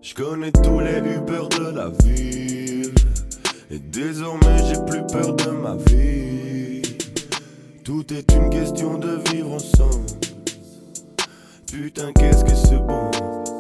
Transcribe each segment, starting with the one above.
Je connais tous les Uber de la ville, et désormais j'ai plus peur de ma vie. Tout est une question de vivre ensemble. Putain qu'est-ce que c'est bon.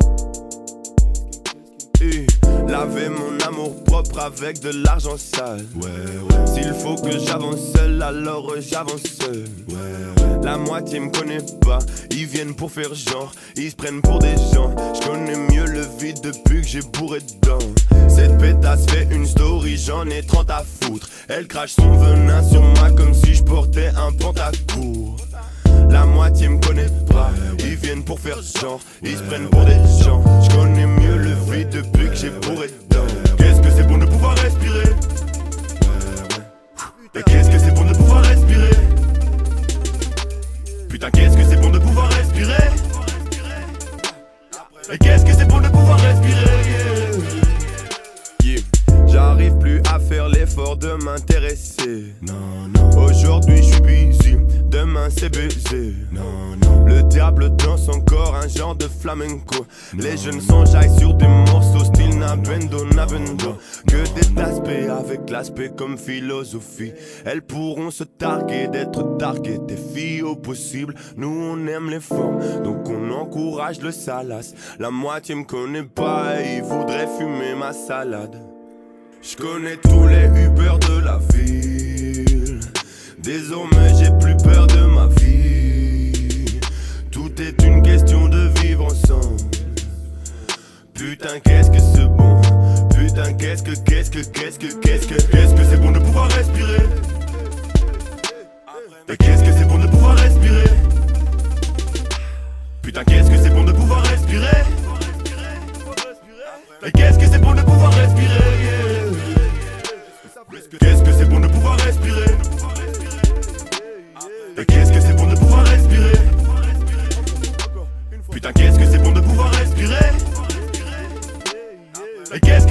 Et laver mon amour propre avec de l'argent sale. S'il faut que j'avance seul, alors j'avance seul. La moitié me connaît pas, ils viennent pour faire genre, ils se prennent pour des gens. Je connais mieux le vide depuis que j'ai bourré dedans. Cette pétasse fait une story, j'en ai 30 à foutre. Elle crache son venin sur moi comme si je portais un pantacourt. La moitié me connaît pas, ils viennent pour faire genre, ils se prennent pour des gens. Je connais mieux le vide depuis que j'ai bourré dedans. Qu'est-ce que c'est bon de pouvoir respirer. Et qu'est-ce que c'est bon de pouvoir respirer. Putain qu'est-ce que c'est bon de pouvoir respirer. Et qu'est-ce que c'est bon de pouvoir respirer. J'arrive plus à faire l'effort de m'intéresser. Aujourd'hui je suis busy, demain c'est baiser. Le diable danse encore un genre de flamenco. Les jeunes s'enjaillent sur des morceaux style Nabendo, Nabendo. Que des aspects avec l'aspect comme philosophie. Elles pourront se targuer d'être targuées, des filles au possible. Nous on aime les formes, donc on encourage le salace. La moitié me connaît pas et ils voudraient fumer ma salade. Je connais tous les Uber de la ville, désormais j'ai plus peur de ma vie. Tout est une question de vivre ensemble. Putain qu'est-ce que c'est bon. Putain qu'est-ce que c'est bon de pouvoir respirer. Et qu'est-ce que c'est bon de pouvoir respirer. Putain qu'est-ce que c'est bon de pouvoir respirer. Et qu'est-ce que c'est bon de pouvoir respirer. Qu'est-ce que c'est bon de pouvoir respirer. Et qu'est-ce que c'est bon de pouvoir respirer. Putain qu'est-ce que c'est bon de pouvoir respirer. Et qu'est-ce que